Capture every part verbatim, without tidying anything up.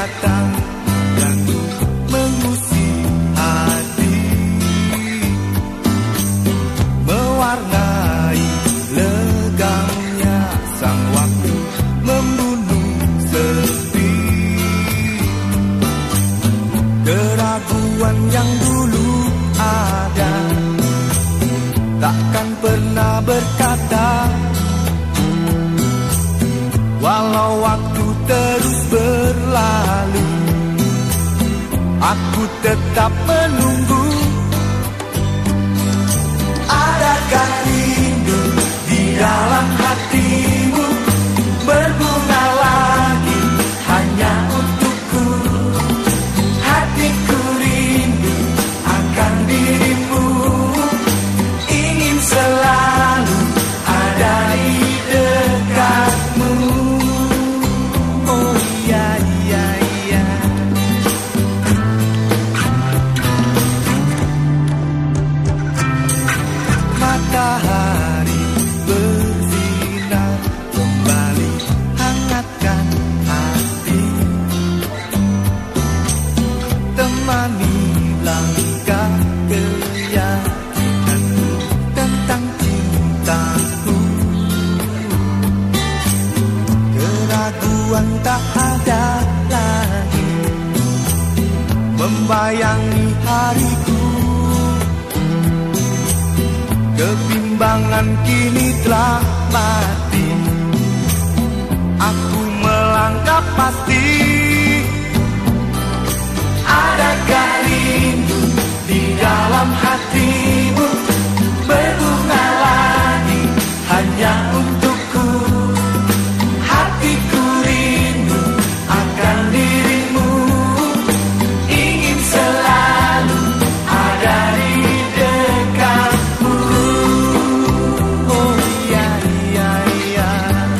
datang dan mengusik hati, mewarnai legangnya sang waktu, membunuh sepi. Keraguan yang dulu ada takkan pernah berkata, walau waktu terus berlalu, aku tetap menunggu. Adakah rindu di dalam hatimu berbunga lagi hanya untukku? Hatiku rindu akan dirimu, ingin selalu ada di dekatmu. Oh iya iya iya. Matahari bersinar kembali hangatkan hati, temani langkah keyakinanku tentang cintaku. Keraguan tak ada lagi membayangi hariku. Kebimbangan kini telah mati, aku melangkah pasti. Adakah rindu di dalam hatimu berbunga lagi hanya untukku? Hatiku rindu akan dirimu, ingin selalu ada di dekatmu. Oh iya iya iya.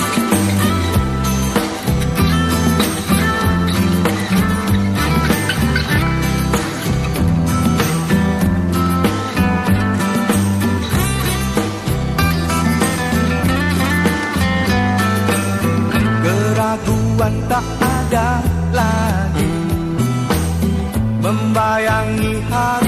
Keraguan tak ada lagi membayangi hati,